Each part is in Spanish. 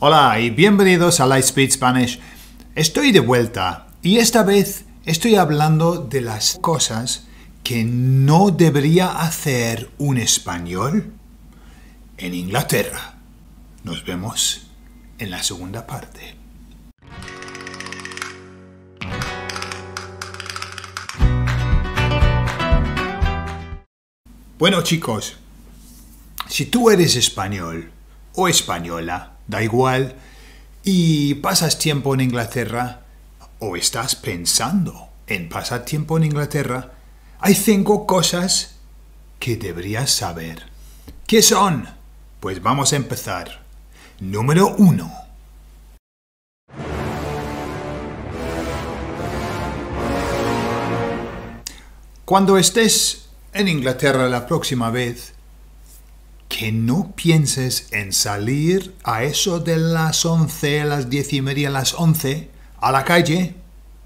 Hola y bienvenidos a Lightspeed Spanish. Estoy de vuelta y esta vez estoy hablando de las cosas que no debería hacer un español en Inglaterra. Nos vemos en la segunda parte. Bueno chicos, si tú eres español o española, da igual, y pasas tiempo en Inglaterra, o estás pensando en pasar tiempo en Inglaterra, hay 5 cosas que deberías saber. ¿Qué son? Pues vamos a empezar. Número 1. Cuando estés en Inglaterra la próxima vez, que no pienses en salir a eso de las 11, a las 10:30, a las 11, a la calle,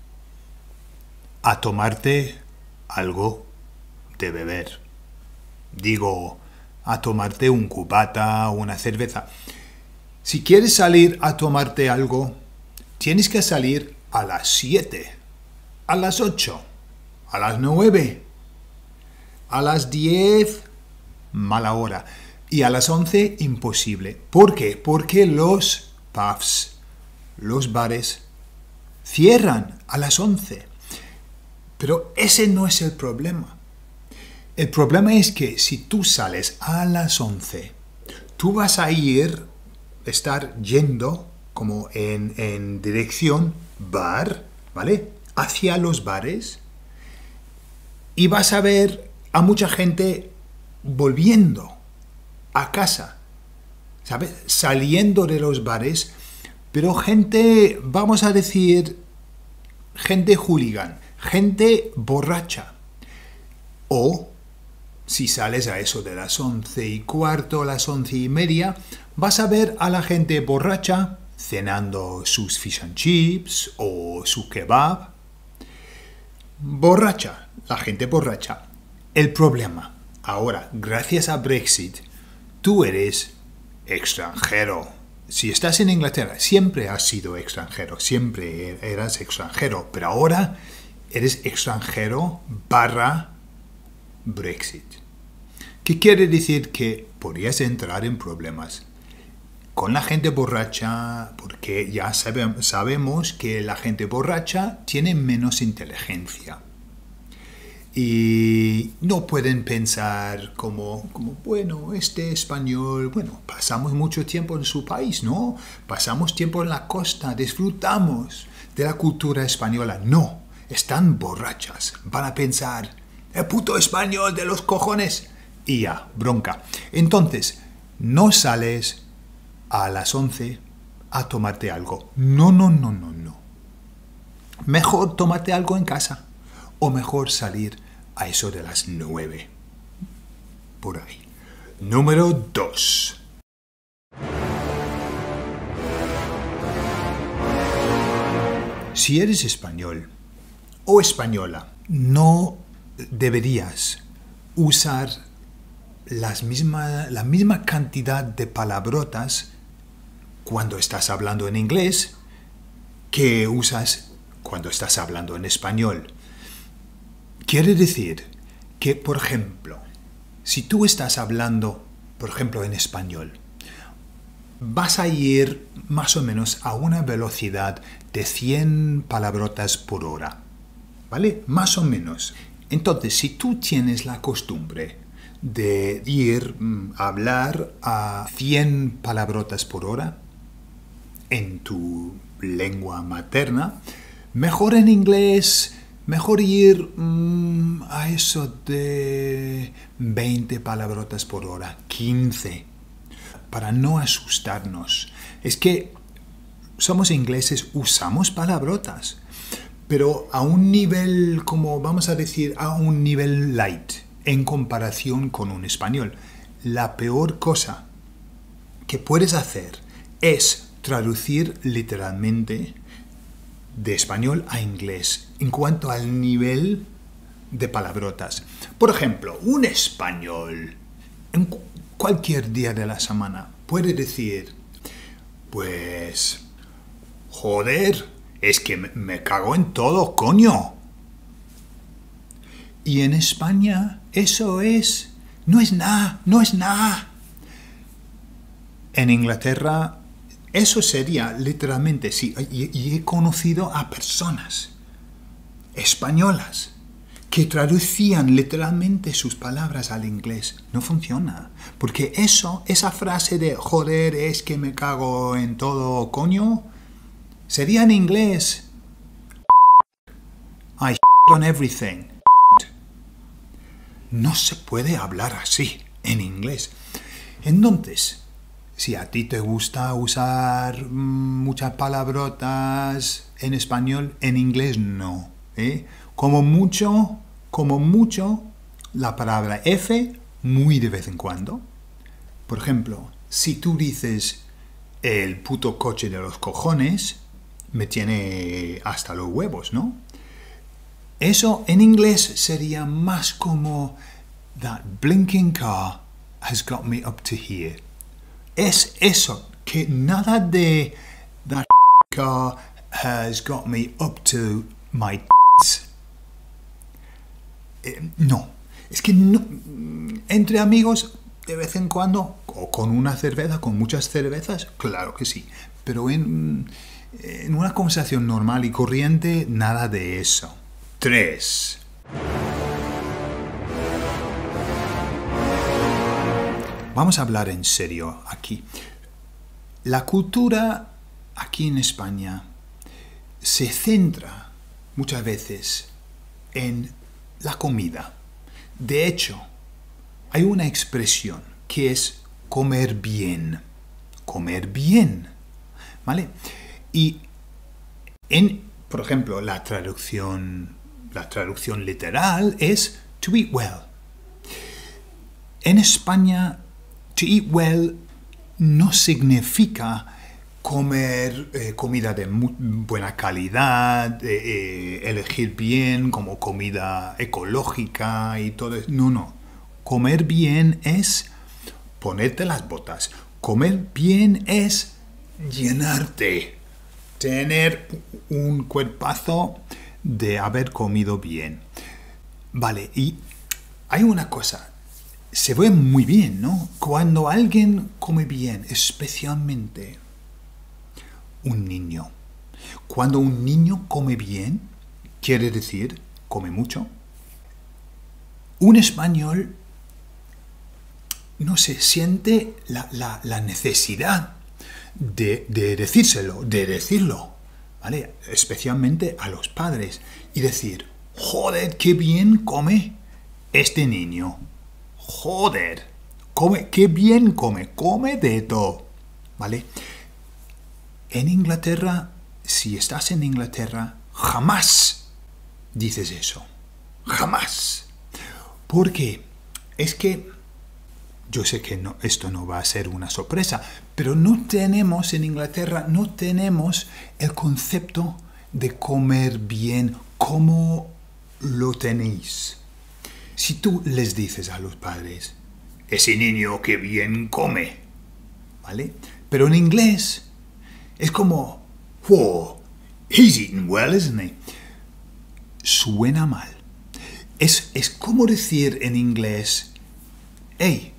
a tomarte algo de beber. Digo, a tomarte un cubata o una cerveza. Si quieres salir a tomarte algo, tienes que salir a las 7, a las 8, a las 9, a las 10, mala hora. Y a las 11, imposible. ¿Por qué? Porque los pubs, los bares, cierran a las 11. Pero ese no es el problema. El problema es que si tú sales a las 11, tú vas a estar yendo como en dirección bar, ¿vale? Hacia los bares. Y vas a ver a mucha gente volviendo a casa, ¿sabes? Saliendo de los bares, pero gente, vamos a decir, gente hooligan, gente borracha. O, si sales a eso de las 11:15, las 11:30, vas a ver a la gente borracha cenando sus fish and chips o su kebab. Borracha, la gente borracha. El problema, ahora, gracias a Brexit, tú eres extranjero. Si estás en Inglaterra, siempre has sido extranjero, siempre eras extranjero, pero ahora eres extranjero / Brexit. ¿Qué quiere decir? Que podrías entrar en problemas con la gente borracha, porque ya sabemos que la gente borracha tiene menos inteligencia. Y no pueden pensar como, bueno, este español, bueno, pasamos mucho tiempo en su país, ¿no? Pasamos tiempo en la costa, disfrutamos de la cultura española. No, están borrachas. Van a pensar, el puto español de los cojones. Y ya, bronca. Entonces, no sales a las 11 a tomarte algo. No. Mejor tomarte algo en casa. O mejor salir a eso de las 9. Por ahí. Número 2. Si eres español o española, no deberías usar la misma cantidad de palabrotas cuando estás hablando en inglés que usas cuando estás hablando en español. Quiere decir que, por ejemplo, si tú estás hablando, por ejemplo, en español, vas a ir más o menos a una velocidad de 100 palabrotas por hora, ¿vale? Más o menos. Entonces, si tú tienes la costumbre de hablar a 100 palabrotas por hora en tu lengua materna, mejor en inglés. Mejor ir a eso de 20 palabrotas por hora, 15, para no asustarnos. Es que somos ingleses, usamos palabrotas, pero a un nivel, como vamos a decir, a un nivel light, en comparación con un español. La peor cosa que puedes hacer es traducir literalmente de español a inglés en cuanto al nivel de palabrotas. Por ejemplo, un español en cualquier día de la semana puede decir Pues... Joder, es que me cago en todo, coño. Y en España eso es... No es nada, no es nada. En Inglaterra eso sería literalmente, sí, y he conocido a personas españolas que traducían literalmente sus palabras al inglés. No funciona, porque esa frase de joder, es que me cago en todo, coño, sería en inglés I shit on everything. No se puede hablar así en inglés. Entonces, si a ti te gusta usar muchas palabrotas en español, en inglés no. Como mucho, la palabra F muy de vez en cuando. Por ejemplo, si tú dices el puto coche de los cojones, me tiene hasta los huevos, ¿no? Eso en inglés sería más como that blinking car has got me up to here. Es eso, que nada de that car has got me up to my no, es que no, entre amigos de vez en cuando, o con una cerveza, con muchas cervezas, claro que sí, pero en una conversación normal y corriente, nada de eso. 3. Vamos a hablar en serio aquí. La cultura aquí en España se centra muchas veces en la comida. De hecho, hay una expresión que es comer bien. Comer bien. ¿Vale? Y por ejemplo, la traducción literal es to eat well. En España, to eat well no significa comer comida de muy buena calidad, elegir bien como comida ecológica y todo eso. No. Comer bien es ponerte las botas. Comer bien es llenarte. Tener un cuerpazo de haber comido bien. Vale, y hay una cosa, se ve muy bien, ¿no? Cuando alguien come bien, especialmente un niño. Cuando un niño come bien, quiere decir, come mucho. Un español, no sé, siente la necesidad de decirlo, ¿vale? Especialmente a los padres. Y decir, joder, qué bien come este niño. Joder, qué bien come de todo, ¿vale? En Inglaterra, si estás en Inglaterra, jamás dices eso. Jamás. Porque es que yo sé que esto no va a ser una sorpresa, pero no tenemos en Inglaterra, no tenemos el concepto de comer bien como lo tenéis. Si tú les dices a los padres, ese niño que bien come, ¿vale? Pero en inglés es como, whoa, he's eating well, isn't he? Suena mal. Es como decir en inglés, hey,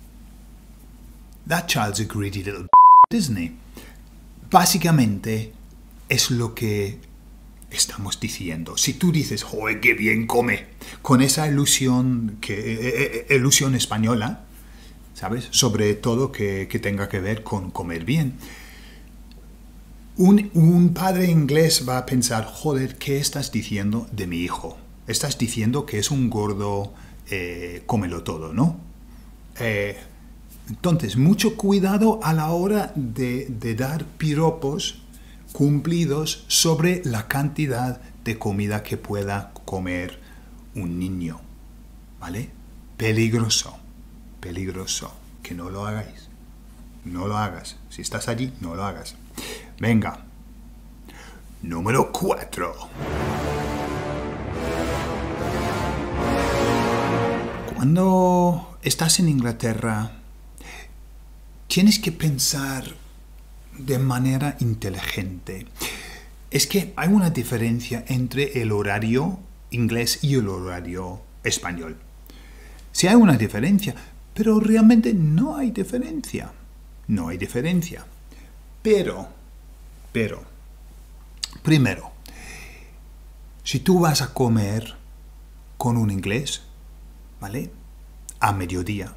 that child's a greedy little isn't he? Básicamente es lo que estamos diciendo. Si tú dices, joder, qué bien come, con esa ilusión española, ¿sabes? Sobre todo que tenga que ver con comer bien. Un padre inglés va a pensar, joder, ¿qué estás diciendo de mi hijo? Estás diciendo que es un gordo, cómelo todo, ¿no? Entonces, mucho cuidado a la hora de dar piropos cumplidos sobre la cantidad de comida que pueda comer un niño, ¿vale? Peligroso, que no lo hagáis, no lo hagas, si estás allí, no lo hagas. Venga, número 4. Cuando estás en Inglaterra, tienes que pensar de manera inteligente. Es que hay una diferencia entre el horario inglés y el horario español. Sí hay una diferencia, pero realmente no hay diferencia. No hay diferencia. Pero, primero, si tú vas a comer con un inglés, ¿vale? A mediodía,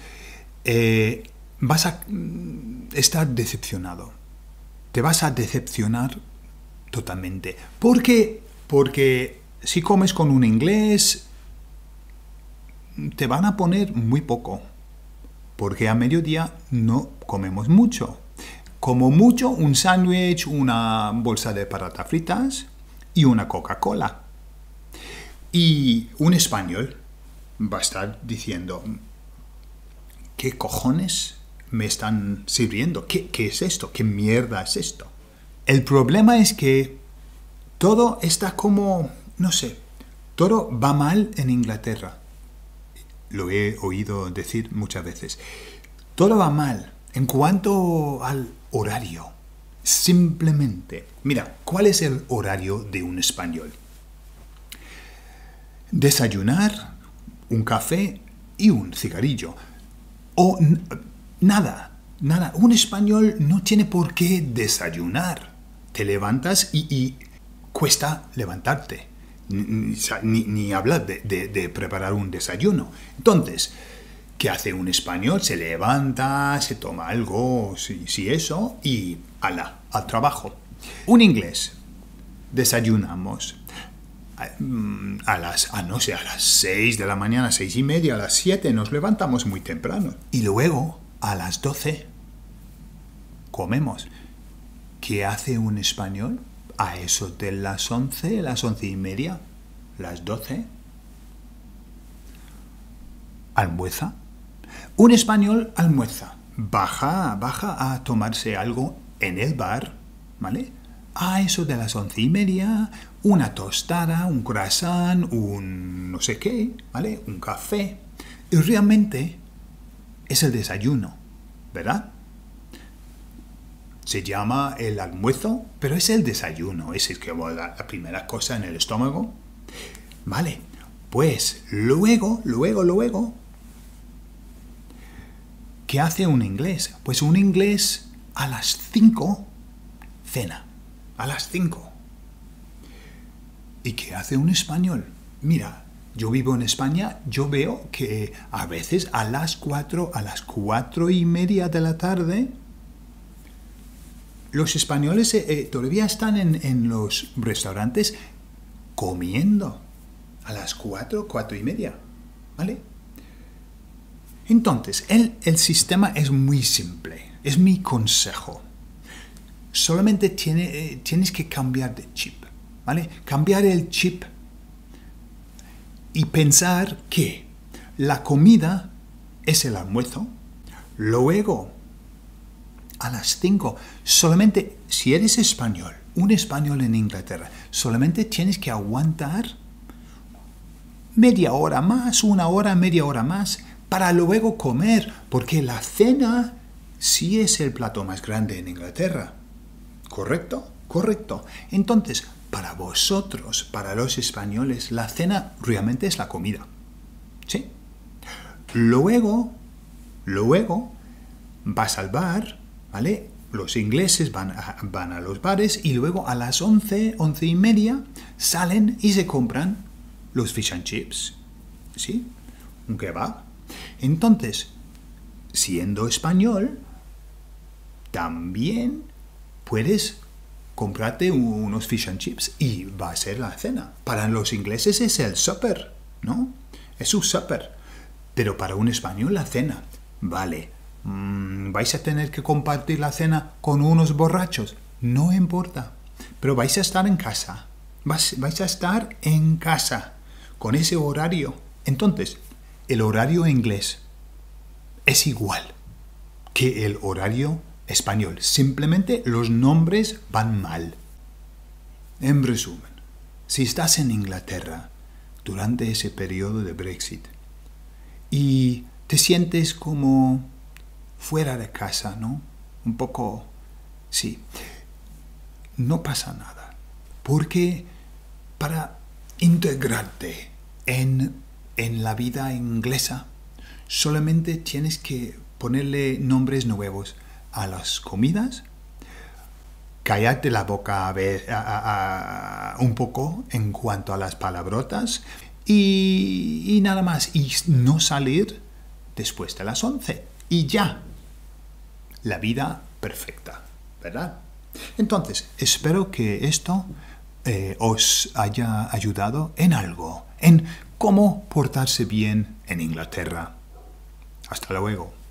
vas a estar decepcionado. Te vas a decepcionar totalmente. ¿Por qué? Porque si comes con un inglés, te van a poner muy poco. Porque a mediodía no comemos mucho. Como mucho, un sándwich, una bolsa de patatas fritas y una Coca-Cola. Y un español va a estar diciendo, ¿qué cojones me están sirviendo? ¿Qué es esto? ¿Qué mierda es esto? El problema es que todo está como, no sé, todo va mal en Inglaterra. Lo he oído decir muchas veces. Todo va mal en cuanto al horario. Simplemente, mira, ¿cuál es el horario de un español? Desayunar, un café y un cigarrillo. O nada. Un español no tiene por qué desayunar. Te levantas y cuesta levantarte. Ni hablar de preparar un desayuno. Entonces, ¿qué hace un español? Se levanta, se toma algo, si eso, y al trabajo. Un inglés, desayunamos a las 6 de la mañana, 6:30, a las 7 nos levantamos muy temprano. Y luego, a las 12, comemos. ¿Qué hace un español? A eso de las 11, las 11:30, las 12, almuerza. Un español almuerza, baja a tomarse algo en el bar, ¿vale? A eso de las 11:30, una tostada, un croissant, un no sé qué, ¿vale? Un café. Y realmente es el desayuno, ¿verdad? Se llama el almuerzo, pero es el desayuno, es que la primera cosa en el estómago. Vale, pues luego, ¿qué hace un inglés? Pues un inglés a las 5 cena, a las 5. ¿Y qué hace un español? Mira, yo vivo en España, yo veo que a veces a las 4:30 de la tarde, los españoles todavía están en los restaurantes comiendo a las 4:30, ¿vale? Entonces, el sistema es muy simple, es mi consejo. Solamente tienes que cambiar de chip, ¿vale? Cambiar el chip y pensar que la comida es el almuerzo, luego a las 5, solamente si eres español, un español en Inglaterra, solamente tienes que aguantar media hora más, una hora, media hora más, para luego comer, porque la cena sí es el plato más grande en Inglaterra. ¿Correcto? Correcto. Entonces, para vosotros, para los españoles, la cena realmente es la comida. ¿Sí? Luego, vas al bar, ¿vale? Los ingleses van a los bares y luego a las 11, 11:30 salen y se compran los fish and chips. ¿Sí? Un kebab. Entonces, siendo español, también puedes comprarte unos fish and chips y va a ser la cena. Para los ingleses es el supper, ¿no? Es su supper. Pero para un español la cena, vale. ¿Vais a tener que compartir la cena con unos borrachos? No importa. Pero vais a estar en casa. Vais a estar en casa con ese horario. Entonces, el horario inglés es igual que el horario español. Simplemente los nombres van mal. En resumen, si estás en Inglaterra durante ese periodo de Brexit y te sientes como fuera de casa, ¿no? Un poco Sí, no pasa nada, porque para integrarte en la vida inglesa, solamente tienes que ponerle nombres nuevos a las comidas, callarte la boca un poco en cuanto a las palabrotas y nada más. Y no salir después de las 11. Y ya. La vida perfecta, ¿verdad? Entonces, espero que esto os haya ayudado en algo, en cómo portarse bien en Inglaterra. Hasta luego.